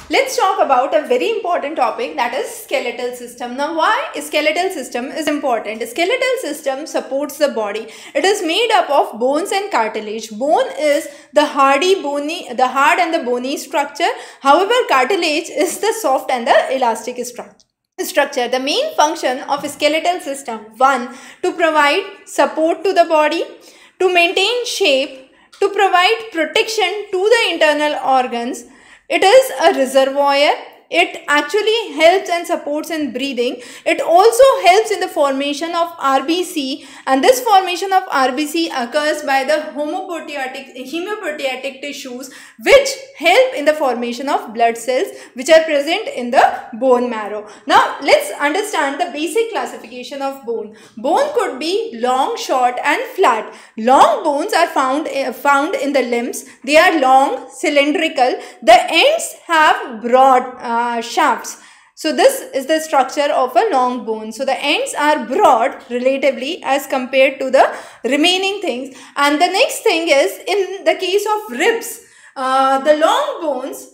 let's talk about a very important topic, that is skeletal system. Now, why skeletal system is important? Skeletal system supports the body. It is made up of bones and cartilage. Bone is the hard and the bony structure. However, cartilage is the soft and the elastic structure. The main function of skeletal system: 1. To provide support to the body, to maintain shape, to provide protection to the internal organs. It is a reservoir. It actually helps and supports in breathing. It also helps in the formation of RBC, and this formation of RBC occurs by the hemopoietic tissues, which help in the formation of blood cells which are present in the bone marrow. Now let's understand the basic classification of bone. Bone could be long, short and flat. Long bones are found in the limbs. They are long, cylindrical. The ends have broad shafts. So this is the structure of a long bone. So the ends are broad relatively as compared to the remaining things. And the next thing is, in the case of ribs, the long bones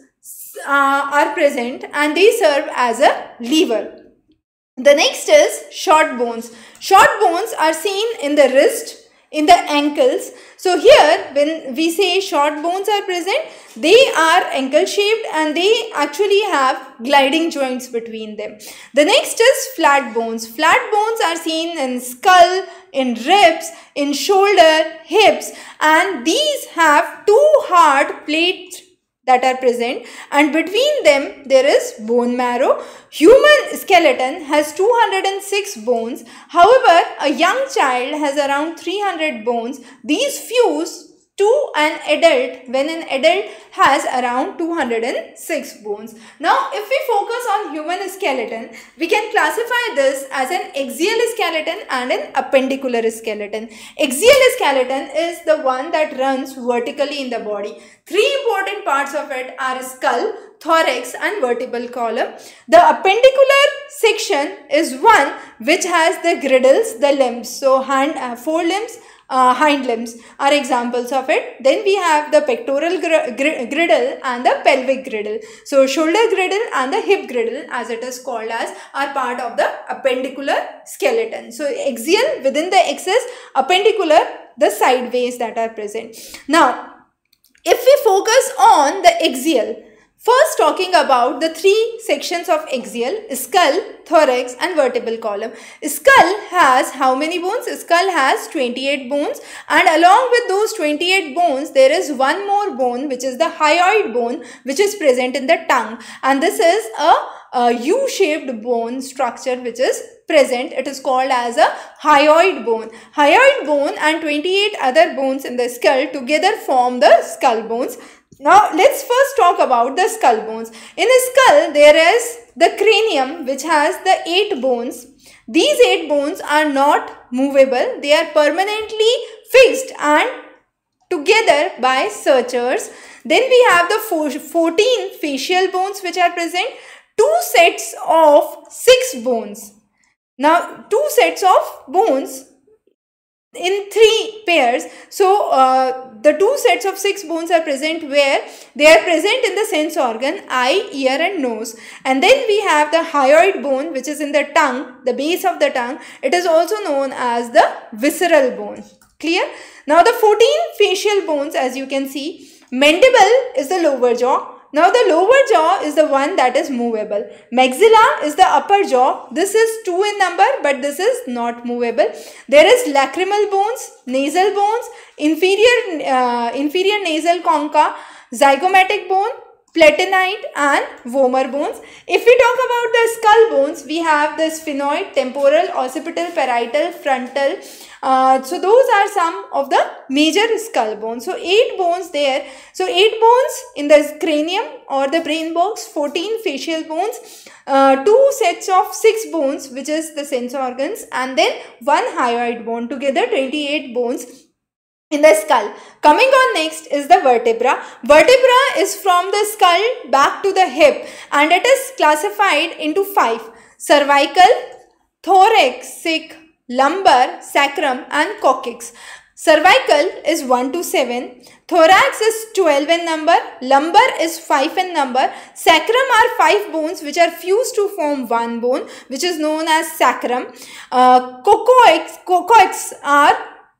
are present and they serve as a lever. The next is short bones. Short bones are seen in the wrist, in the ankles. So here, when we say short bones are present, they are ankle shaped and they actually have gliding joints between them. The next is flat bones. Flat bones are seen in skull, in ribs, in shoulder, hips, and these have two hard plates that are present, and between them there is bone marrow. Human skeleton has 206 bones. However, a young child has around 300 bones. These fuse to an adult when an adult has around 206 bones. Now, if we focus on human skeleton, we can classify this as an axial skeleton and an appendicular skeleton. Axial skeleton is the one that runs vertically in the body. Three important parts of it are skull, thorax and vertebral column. The appendicular section is one which has the girdles, the limbs. So forelimbs, hind limbs are examples of it. Then we have the pectoral girdle and the pelvic girdle. So shoulder girdle and the hip girdle, as it is called as, are part of the appendicular skeleton. So axial within the axis, appendicular the sideways that are present. Now, if we focus on the axial, first talking about the three sections of axial: skull, thorax and vertebral column. Skull has how many bones? Skull has 28 bones, and along with those 28 bones there is one more bone, which is the hyoid bone, which is present in the tongue, and this is a U-shaped bone structure which is present. It is called as a hyoid bone. Hyoid bone and 28 other bones in the skull together form the skull bones. Now, let's first talk about the skull bones. In a skull, there is the cranium, which has the 8 bones. These 8 bones are not movable. They are permanently fixed and together by sutures. Then we have the 14 facial bones which are present. 2 sets of 6 bones. Now, 2 sets of bones in 3 pairs. So the 2 sets of 6 bones are present where they are present in the sense organ eye, ear and nose. And then we have the hyoid bone, which is in the tongue, the base of the tongue. It is also known as the visceral bone. Clear? Now the 14 facial bones, as you can see, mandible is the lower jaw. Now the lower jaw is the one that is movable. Maxilla is the upper jaw. This is 2 in number, but this is not movable. There is lacrimal bones, nasal bones, inferior nasal concha, zygomatic bone, platinite and vomer bones. If we talk about the skull bones, we have the sphenoid, temporal, occipital, parietal, frontal. So those are some of the major skull bones. So 8 bones there. So 8 bones in the cranium or the brain box, 14 facial bones, 2 sets of 6 bones, which is the sense organs, and then 1 hyoid bone, together 28 bones in the skull. Coming on next is the vertebra. Vertebra is from the skull back to the hip, and it is classified into 5: cervical, thoracic, lumbar, sacrum and coccyx. Cervical is 1 to 7. Thorax is 12 in number. Lumbar is 5 in number. Sacrum are 5 bones which are fused to form one bone, which is known as sacrum. Coccyx are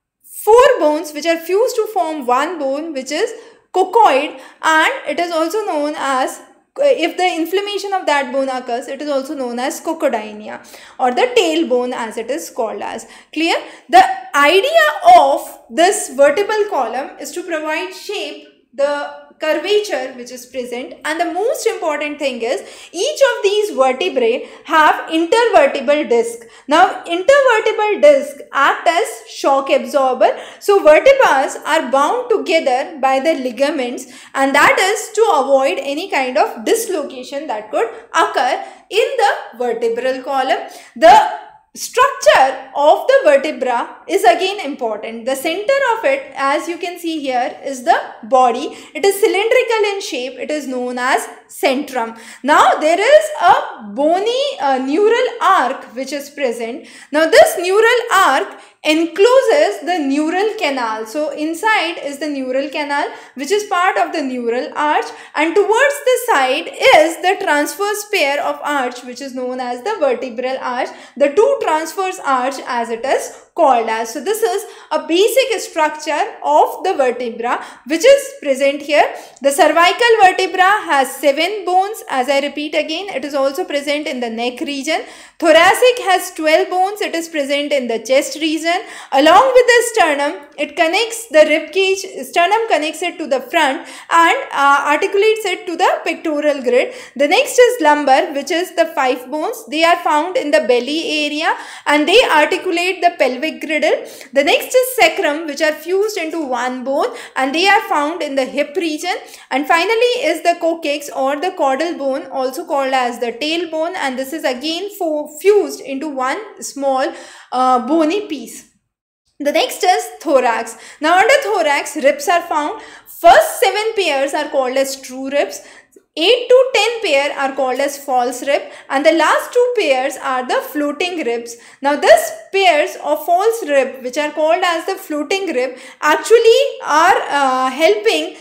4 bones which are fused to form one bone, which is coccyx, and it is also known as, if the inflammation of that bone occurs, it is also known as coccydynia, or the tailbone as it is called as. Clear? The idea of this vertebral column is to provide shape, the curvature which is present, and the most important thing is each of these vertebrae have intervertebral disc. Now intervertebral disc act as shock absorber, so vertebrae are bound together by the ligaments, and that is to avoid any kind of dislocation that could occur in the vertebral column. The structure of the vertebra is again important. The center of it, as you can see here, is the body. It is cylindrical in shape. It is known as centrum. Now there is a bony neural arc which is present. Now this neural arc encloses the neural canal. So inside is the neural canal, which is part of the neural arch, and towards the side is the transverse pair of arch, which is known as the vertebral arch, the two transverse arch as it is called as. So this is a basic structure of the vertebra which is present here. The cervical vertebra has 7 bones. As I repeat again, it is also present in the neck region. Thoracic has 12 bones. It is present in the chest region. Along with the sternum, it connects the rib cage. Sternum connects it to the front and articulates it to the pectoral grid. The next is lumbar, which is the 5 bones. They are found in the belly area and they articulate the pelvic girdle. The next is sacrum, which are fused into one bone and they are found in the hip region. And finally is the coccyx or the caudal bone, also called as the tailbone, and this is again fused into one small bony piece. The next is thorax. Now under thorax, ribs are found. First 7 pairs are called as true ribs. 8 to 10 pair are called as false rib, and the last 2 pairs are the floating ribs. Now this pairs of false rib, which are called as the floating rib, actually are helping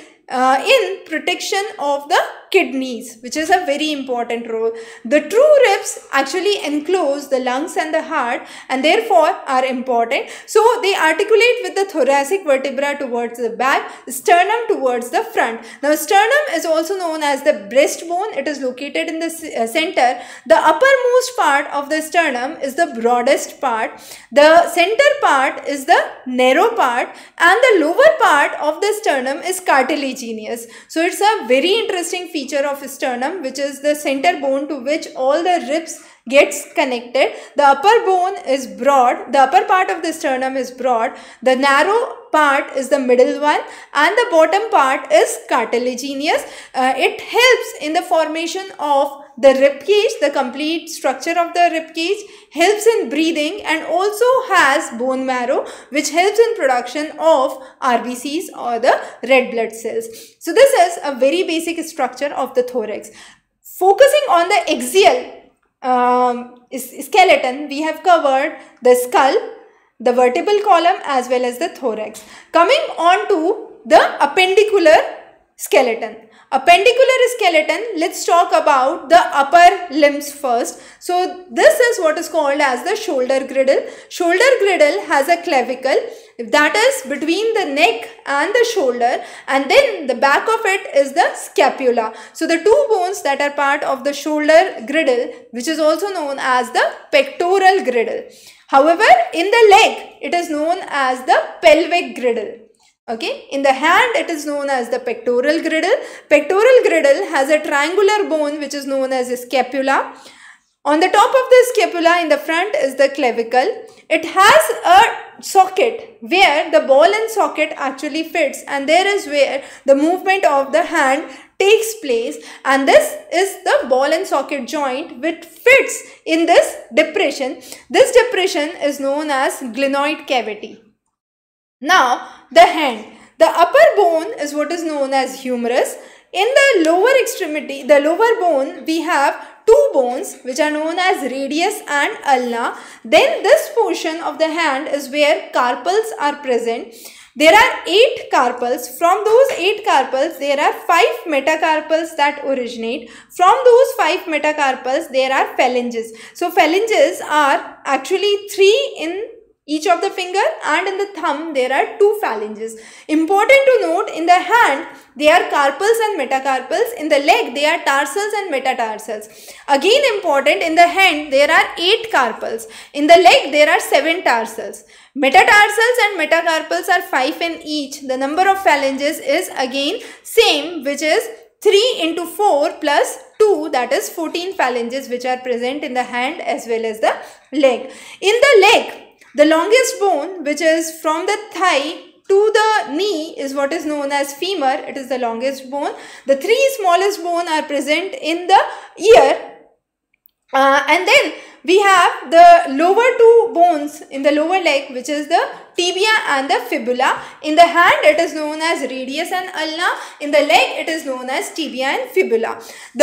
in protection of the kidneys, which is a very important role. The true ribs actually enclose the lungs and the heart and therefore are important. So they articulate with the thoracic vertebra towards the back, sternum towards the front. Now sternum is also known as the breastbone. It is located in the center. The uppermost part of the sternum is the broadest part. The center part is the narrow part and the lower part of the sternum is cartilaginous. So it's a very interesting feature of sternum, which is the center bone to which all the ribs gets connected. The upper bone is broad, the upper part of the sternum is broad, the narrow part is the middle one, and the bottom part is cartilaginous. It helps in the formation of the rib cage, the complete structure of the rib cage, helps in breathing, and also has bone marrow which helps in production of RBCs or the red blood cells. So this is a very basic structure of the thorax. Focusing on the axial skeleton, we have covered the skull, the vertebral column as well as the thorax. Coming on to the appendicular skeleton. Appendicular skeleton, let's talk about the upper limbs first. So this is what is called as the shoulder girdle. Shoulder girdle has a clavicle that is between the neck and the shoulder, and then the back of it is the scapula. So the 2 bones that are part of the shoulder girdle, which is also known as the pectoral girdle. However, in the leg, it is known as the pelvic girdle. Okay, in the hand it is known as the pectoral girdle. Pectoral girdle has a triangular bone which is known as a scapula. On the top of the scapula in the front is the clavicle. It has a socket where the ball and socket actually fits, and there is where the movement of the hand takes place, and this is the ball and socket joint which fits in this depression. This depression is known as glenoid cavity. Now the hand, the upper bone is what is known as humerus. In the lower extremity, the lower bone, we have two bones which are known as radius and ulna. Then this portion of the hand is where carpals are present. There are 8 carpals. From those 8 carpals, there are 5 metacarpals that originate. From those 5 metacarpals, there are phalanges. So phalanges are actually 3 in each of the finger, and in the thumb there are 2 phalanges. Important to note, in the hand they are carpals and metacarpals. In the leg they are tarsals and metatarsals. Again important, in the hand there are 8 carpals. In the leg there are 7 tarsals. Metatarsals and metacarpals are 5 in each. The number of phalanges is again same, which is 3 into 4 plus 2, that is 14 phalanges which are present in the hand as well as the leg. In the leg, the longest bone, which is from the thigh to the knee, is what is known as femur. It is the longest bone. The 3 smallest bones are present in the ear. And then we have the lower 2 bones in the lower leg, which is the tibia and the fibula. In the hand it is known as radius and ulna. In the leg it is known as tibia and fibula.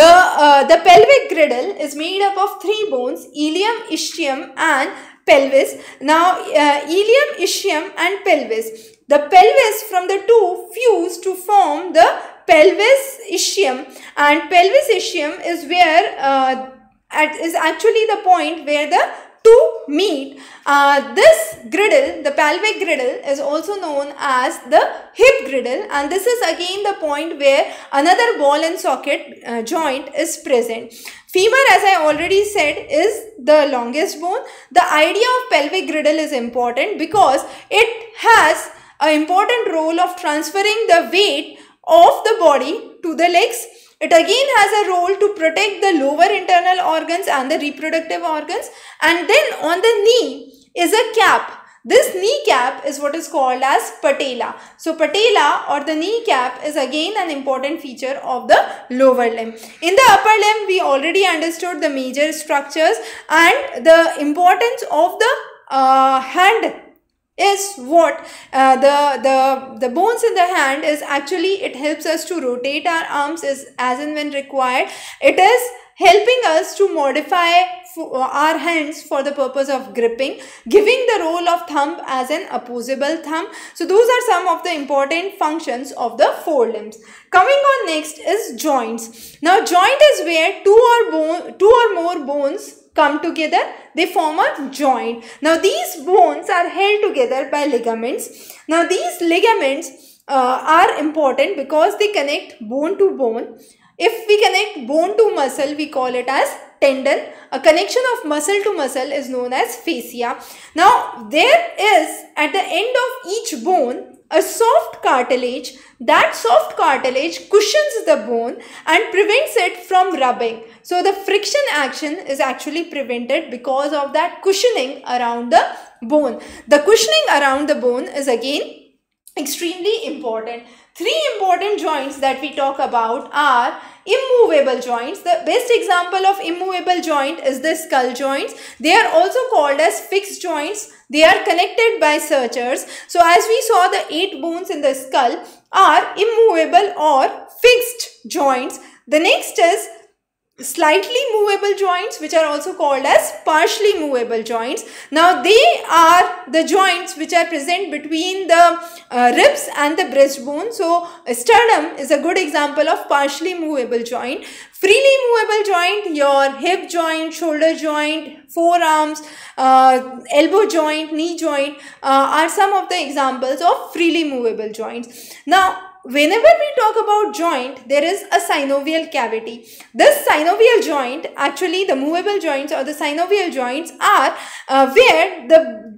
The pelvic girdle is made up of 3 bones, ilium, ischium and pelvis. Now ilium, ischium and pelvis. The pelvis from the 2 fuse to form the pelvis ischium, and pelvis ischium is where is actually the point where the 2 meet. This girdle, the pelvic girdle, is also known as the hip girdle, and this is again the point where another ball and socket joint is present. Femur, as I already said, is the longest bone. The idea of pelvic girdle is important because it has an important role of transferring the weight of the body to the legs. It again has a role to protect the lower internal organs and the reproductive organs. And then on the knee is a cap. This knee cap is what is called as patella. So patella or the knee cap is again an important feature of the lower limb. In the upper limb, we already understood the major structures, and the importance of the hand is what the bones in the hand is actually, it helps us to rotate our arms as and when required. It is helping us to modify our hands for the purpose of gripping, giving the role of thumb as an opposable thumb. So those are some of the important functions of the forelimbs. Coming on next is joints. Now joint is where two or more bones come together, they form a joint. Now these bones are held together by ligaments. Now these ligaments are important because they connect bone to bone. If we connect bone to muscle, we call it as tendon. A connection of muscle to muscle is known as fascia. Now there is at the end of each bone a soft cartilage. That soft cartilage cushions the bone and prevents it from rubbing. So the friction action is actually prevented because of that cushioning around the bone. The cushioning around the bone is again extremely important. 3 important joints that we talk about are immovable joints. The best example of immovable joint is the skull joints. They are also called as fixed joints. They are connected by sutures. So as we saw, the 8 bones in the skull are immovable or fixed joints. The next is slightly movable joints, which are also called as partially movable joints. Now they are the joints which are present between the ribs and the breastbone. So sternum is a good example of partially movable joint. Freely movable joint, your hip joint, shoulder joint, forearms, elbow joint, knee joint are some of the examples of freely movable joints. Now whenever we talk about joint, there is a synovial cavity. This synovial joint, actually the movable joints or the synovial joints are where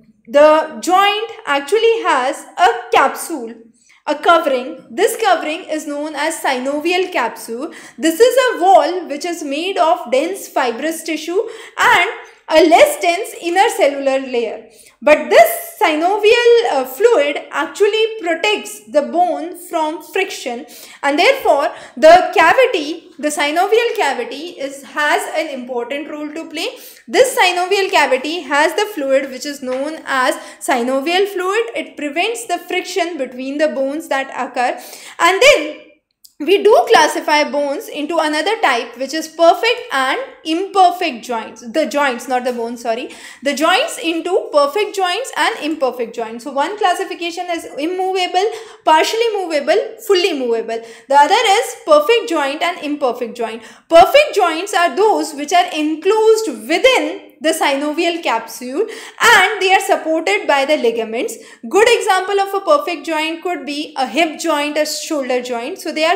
the joint actually has a capsule, a covering. This covering is known as synovial capsule. This is a wall which is made of dense fibrous tissue and a less dense inner cellular layer. But this synovial fluid actually protects the bone from friction, and therefore the cavity, the synovial cavity has an important role to play. This synovial cavity has the fluid which is known as synovial fluid. It prevents the friction between the bones that occur, and then we do classify bones into another type, which is perfect and imperfect joints. The joints, not the bones, sorry. The joints into perfect joints and imperfect joints. So one classification is immovable, partially movable, fully movable. The other is perfect joint and imperfect joint. Perfect joints are those which are enclosed within the synovial capsule and they are supported by the ligaments. Good example of a perfect joint could be a hip joint, a shoulder joint. So they are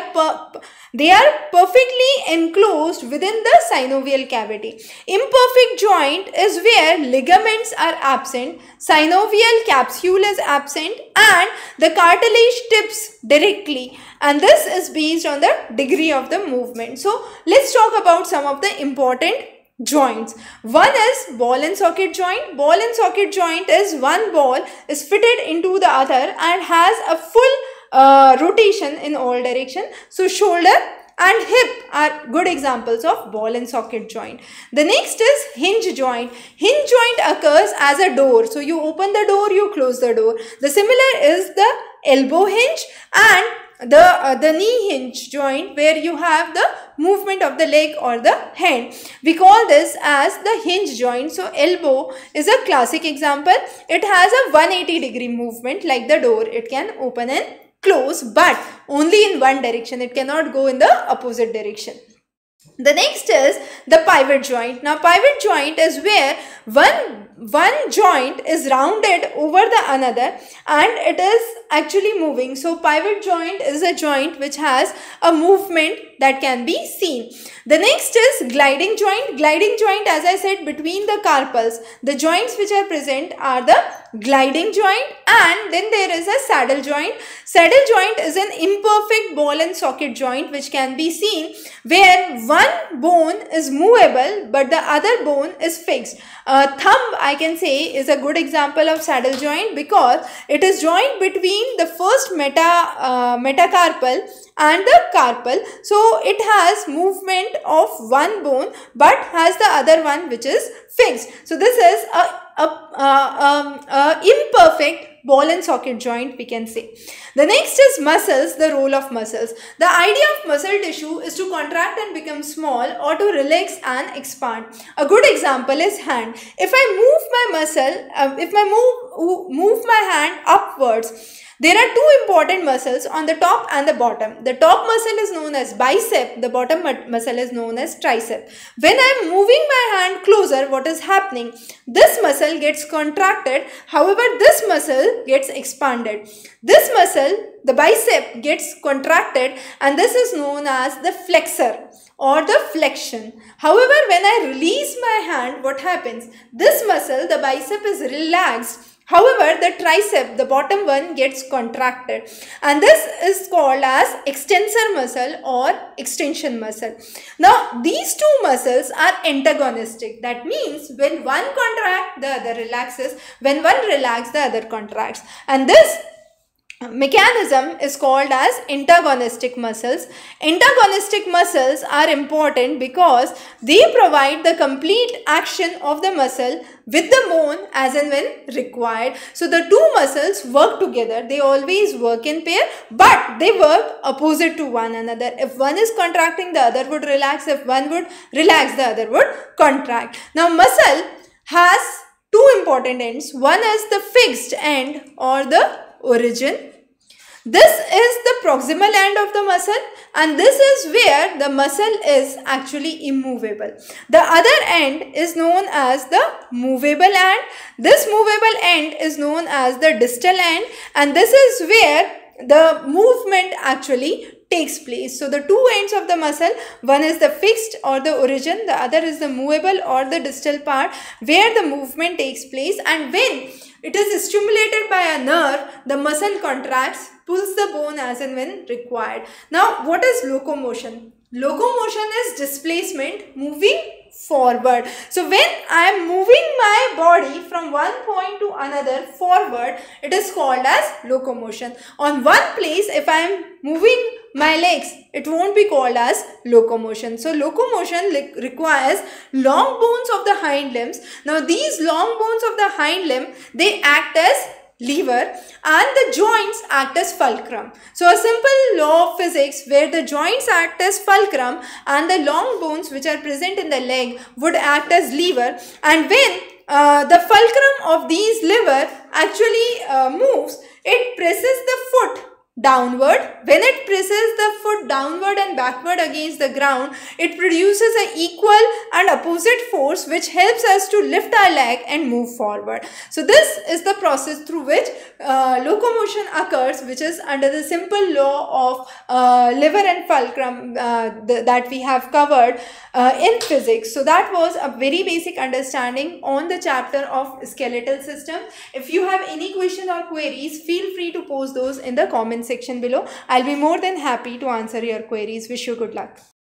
perfectly enclosed within the synovial cavity. Imperfect joint is where ligaments are absent, synovial capsule is absent and the cartilage tips directly, and this is based on the degree of the movement. So let's talk about some of the important joints. One is ball and socket joint. Ball and socket joint is one ball is fitted into the other and has a full rotation in all direction. So shoulder and hip are good examples of ball and socket joint. The next is hinge joint. Hinge joint occurs as a door. So you open the door, you close the door. The similar is the elbow hinge and the knee hinge joint, where you have the movement of the leg or the hand. We call this as the hinge joint. So elbow is a classic example. It has a 180-degree movement like the door. It can open and close, but only in one direction. It cannot go in the opposite direction. The next is the pivot joint. Now pivot joint is where one joint is rounded over the another and it is actually moving. So pivot joint is a joint which has a movement that can be seen. The next is gliding joint. Gliding joint, as I said, between the carpals. The joints which are present are the gliding joint, and then there is a saddle joint. Saddle joint is an imperfect ball and socket joint which can be seen where one bone is movable but the other bone is fixed. Thumb, I can say, is a good example of saddle joint because it is joined between the first metacarpal and the carpal. So it has movement of one bone but has the other one which is fixed. So this is a imperfect ball and socket joint, we can say. The next is muscles, the role of muscles. The idea of muscle tissue is to contract and become small or to relax and expand. A good example is hand. If I move my muscle, if I move my hand upwards, there are two important muscles on the top and the bottom. The top muscle is known as bicep, the bottom muscle is known as tricep. When I am moving my hand closer, what is happening? This muscle gets contracted, however this muscle gets expanded. This muscle, the bicep, gets contracted and this is known as the flexor or the flexion. However, when I release my hand, what happens? This muscle, the bicep, is relaxed. However, the tricep, the bottom one, gets contracted, and this is called as extensor muscle or extension muscle. Now, these two muscles are antagonistic. That means when one contracts, the other relaxes. When one relaxes, the other contracts. And this mechanism is called as antagonistic muscles. Antagonistic muscles are important because they provide the complete action of the muscle with the bone as and when required. So the two muscles work together. They always work in pair, but they work opposite to one another. If one is contracting, the other would relax. If one would relax, the other would contract. Now muscle has two important ends. One is the fixed end or the origin. This is the proximal end of the muscle, and this is where the muscle is actually immovable. The other end is known as the movable end. This movable end is known as the distal end, and this is where the movement actually takes place. So the two ends of the muscle, one is the fixed or the origin, the other is the movable or the distal part where the movement takes place, and when it is stimulated by a nerve, the muscle contracts, pulls the bone as and when required. Now, what is locomotion? Locomotion is displacement, moving forward. So when I am moving my body from one point to another forward, it is called as locomotion. On one place, if I am moving my legs, it won't be called as locomotion. So locomotion requires long bones of the hind limbs. Now these long bones of the hind limb, they act as lever, and the joints act as fulcrum. So a simple law of physics where the joints act as fulcrum and the long bones which are present in the leg would act as lever, and when the fulcrum of these lever actually moves, it presses the foot downward. When it presses the foot downward and backward against the ground, it produces an equal and opposite force which helps us to lift our leg and move forward. So this is the process through which locomotion occurs, which is under the simple law of lever and fulcrum that we have covered in physics. So that was a very basic understanding on the chapter of skeletal system. If you have any question or queries, feel free to post those in the comment section below. I'll be more than happy to answer your queries. Wish you good luck.